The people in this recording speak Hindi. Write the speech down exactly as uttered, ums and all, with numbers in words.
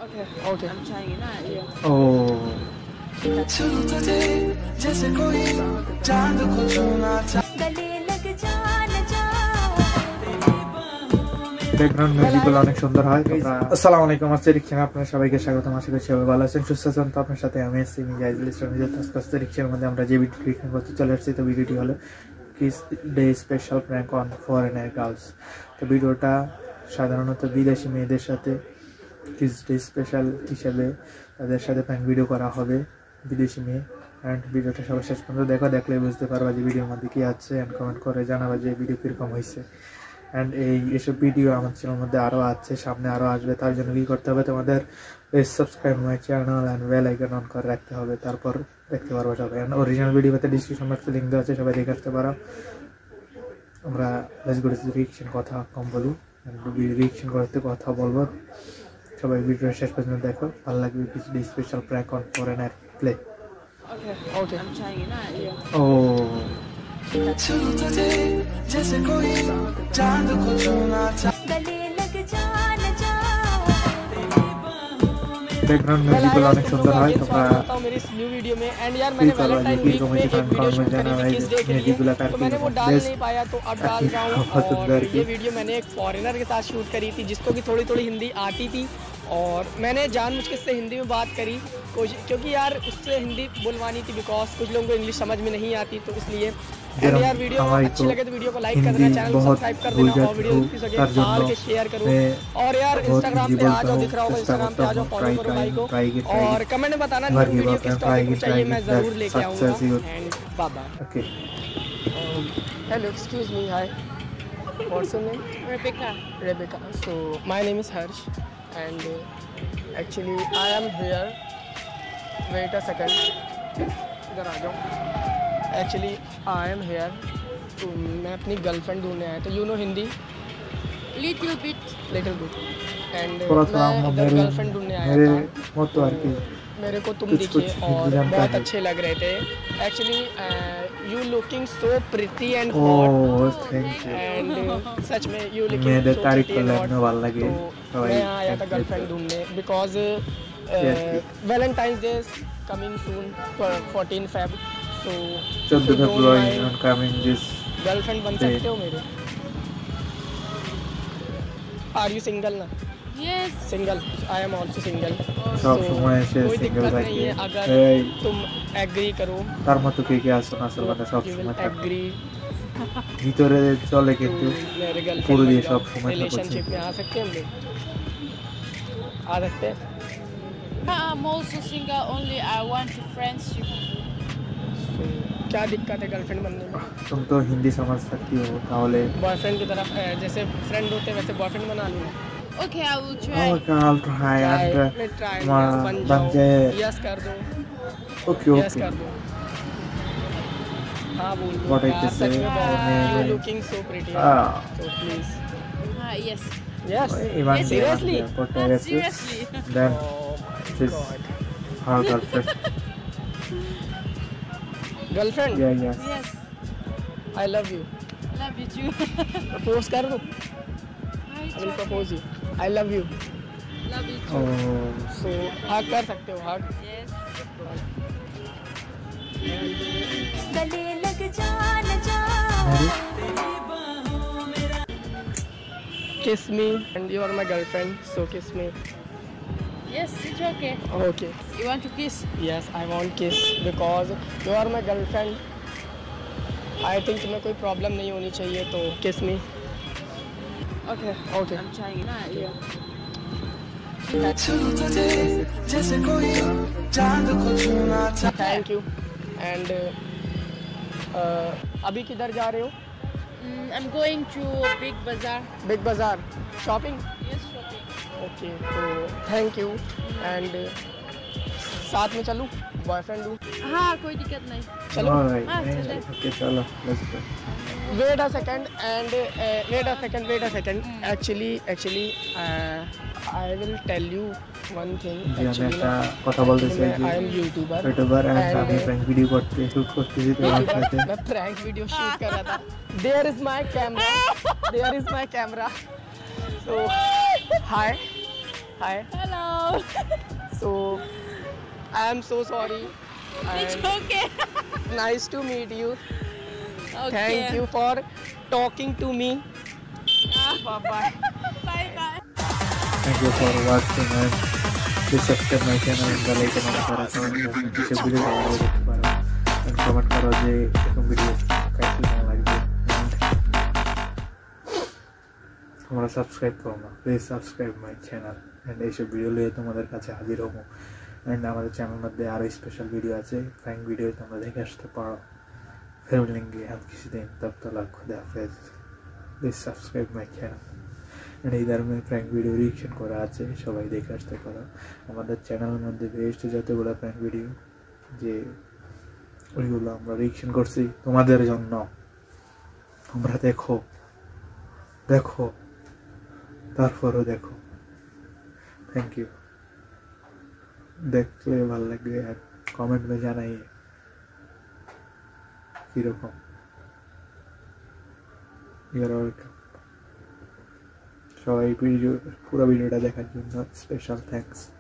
Okay, okay. I'm trying it out. Yeah. Oh. Background মিউজিকগুলো অনেক সুন্দর হয়। আসসালামু আলাইকুম, আজকে রিকশন আপনারা সবাইকে স্বাগতম। আশা করি সবাই ভালো আছেন, সুস্থ আছেন। তো আপনার সাথে আমি এসছি মিজাইজুল ইসলাম। আজকে রিকশনের মধ্যে আমরা যে ভিডিও ক্রিয়েট করতে চলে আসছি, তো ভিডিওটি হলো kiss day special prank on foreigner girls. তো ভিডিওটা সাধারণত বিদেশি মেয়েদের সাথে কিস ডে স্পেশাল হিসেবে তাদের সাথে প্র্যাঙ্ক ভিডিও করা হবে, বিদেশি মেয়ে। অ্যান্ড ভিডিওটা সবাই শেষ পর্যন্ত দেখো, দেখলে বুঝতে পারবা যে ভিডিওর মধ্যে কী আছে। অ্যান্ড কমেন্ট করে জানাবা যে ভিডিও কীরকম হয়েছে। অ্যান্ড এই এসব ভিডিও আমার চ্যানেলের মধ্যে আরও আছে, সামনে আরও আসবে। তার জন্য কী করতে হবে, তোমাদের please subscribe my channel and bell icon on করে রাখতে হবে, তারপর দেখতে পারবো সবাই। অ্যান্ড অরিজিনাল ভিডিওতে ডিসক্রিপশন বক্সে লিঙ্ক দেওয়া আছে, সবাই দেখে আসতে পারো। আমরা লেটস গো টু রিঅ্যাকশন, কথা কম বলি, রিঅ্যাকশন করতে কথা বলবো। সবাই ভিডিও শেষ পর্যন্ত দেখো, ভালো লাগবে। কিছু special prank on foreigner play. Okay, okay. I'm trying it out. Yeah. Oh. जैसे कोई चांद को छूना गले लग जाना जा। बैकग्राउंड म्यूजिकগুলো অনেক সুন্দর হয়। তোমরা मेरी इस न्यू वीडियो में एंड यार मैंने वैलेंटाइन वीक में एक वीडियो शूट करी थी किस डे के लिए, तो मैंने वो डाल नहीं पाया, तो अब डाल रहा हूँ। और ये वीडियो मैंने एक फॉरेनर के साथ शूट करी थी जिसको कि थोड़ी थोड़ी हिंदी आती थी, और मैंने जानबूझ के इससे हिंदी में बात करी क्योंकि यार उससे हिंदी बुलवानी थी, बिकॉज कुछ लोगों को इंग्लिश समझ में नहीं आती। तो इसलिए यार वीडियो अच्छी लगे तो वीडियो को लाइक कर देना, चैनल को सब्सक्राइब कर देना, और वीडियो की सके फाड़ के शेयर करो। और यार इंस्टाग्राम पे आ जाओ, दिख रहा होगा इंस्टाग्राम पे आ जाओ, फॉलो करो भाई को, और कमेंट में बताना न्यू वीडियो किस टॉपिक पे चाहिए, मैं ज़रूर लेके आऊँगा। And bye bye. Okay, hello, excuse me, hi, what's your name? Rebecca. Rebecca. So my name is Harsh, and uh, actually I am here. Wait a second. इधर आ जाओ। Actually I am here. तो मैं अपनी गर्लफ्रेंड ढूंढने आया था। You know Hindi? Little bit. Little bit. And थोड़ा मैं थोड़ा इधर गर्लफ्रेंड ढूंढने आया मेरे था। मत तो आर के मेरे को तुम कुछ- दिखे कुछ और हिंदी जानता बहुत है। अच्छे लग रहे थे। Actually you looking so pretty and hot. Oh thank you. And uh, सच में you looking मेरे so तारीफ pretty को and hot. लगने वाला लगे। तो मैं आया था गर्लफ्रेंड ढूंढने because valentine's day coming soon fourteen Feb. So चौदह फरवरी ऑन कमिंग दिस गर्लफ्रेंड बन day. सकते हो मेरे? आर यू सिंगल ना? Yes. Single, I am also single. सब समय से कोई सिंगल दिक्कत नहीं है থাকে। अगर এই तुम एग्री करो। তার মতো কে কে আসে না, আসলে মানে সব You will সময় থাকে agree ভিতরে চলে, to কিন্তু मेरे पूरे गर्लफ्रेंड ये बन सब जाओ। समय था रिलेशनशिप कुछ। में आ सकते हैं हम लोग? आ सकते हैं। I'm also single. Only I want a friendship. So, क्या दिक्कत है गर्लफ्रेंड बनने में? तुम तो हिंदी समझ सकती हो, তাহলে बॉयफ्रेंड की तरफ अ, जैसे फ्रेंड होते हैं वैसे बॉयफ्रेंड बना लूँ। Okay, I will try. Okay I try and मैं ट्राई मा बन बन जाओ। जाए। यस कर दो, ओके यस ओके कर दो। हाँ बोल दो What I यार, can सच say, में बहुत मैं- you looking so pretty. Ah. So please Ah, yes. Yes ইমান seriously? পড়তে Ah, গেছে seriously. Then Oh this God. her girlfriend girlfriend yeah yeah Yes. I love you. Love you too. Propose कर दो। I I will try. Propose you. I love you. Love you too. oh so hug कर सकते हो, हग। Yes. गले लग जाना जा। Kiss me and you are my girlfriend, so kiss me. Yes, it's okay. Okay. You want to kiss? Yes, I want kiss because you are my girlfriend. I think तुम्हें कोई प्रॉब्लम नहीं होनी चाहिए, तो kiss me. Okay, okay. I'm trying it out. Yeah. जैसे कोई चांद को छूना Thank you. And uh, uh, अभी किधर जा रहे हो? Mm, I'm going to Big Bazaar. Big Bazaar shopping. Yes, shopping. Okay, तो थैंक यू। एंड साथ में चलूँ, बॉयफ्रेंड लूँ? हाँ, कोई दिक्कत नहीं. चलो। alright Ah, चले। okay चलो let's go Wait a second and uh, wait a second, wait a second. Actually, actually, uh, I will tell you one thing. জি আমি Actually, একটা ना, কথা বলতে চাই मैं যে I am YouTuber. YouTuber and And, আমি uh, প্র্যাঙ্ক ভিডিও করতে শুট করতেছি তোমার সাথে मैं प्रैंक वीडियो शूट कर रहा था। There is my camera. There is my camera. So, hi. Hi. Hello. So I am so sorry. It's And okay. nice to meet you. Okay. Thank you for talking to me. Bye bye. Bye bye. Thank you for watching and please subscribe my channel and bell icon on kara comment এসব ভিডিও ভালো দেখতে পারো and comment করো যে এরকম ভিডিও কাইতে কেমন লাগবে তোমরা সাবস্ক্রাইব করো না please subscribe my channel and এইসব ভিডিও নিয়ে তোমাদের কাছে হাজির হবো and আমাদের চ্যানেলের মধ্যে আরো স্পেশাল ভিডিও আছে প্র্যাঙ্ক ভিডিও তোমরা দেখে আসতে পারো फिर मिलेंगे हम किसी दिन तब तक खुदा हाफिज प्लीज सब्सक्राइब माई चैनल इधर में प्रैंक वीडियो रिएक्शन করা আছে সবাই দেখে আসতে পারো আমাদের চ্যানেলের মধ্যে বেস্ট যতগুলো প্র্যাঙ্ক ভিডিও যে ওইগুলো আমরা রিয়েকশন করছি তোমাদের জন্য তোমরা দেখো দেখো তারপরও দেখো থ্যাংক ইউ দেখলে ভালো লাগবে আর কমেন্ট में জানাইয়ে কিরকম ইউর ওয়েলকাম সবাই ভিডিও পুরো ভিডিওটা দেখার জন্য স্পেশাল থ্যাঙ্কস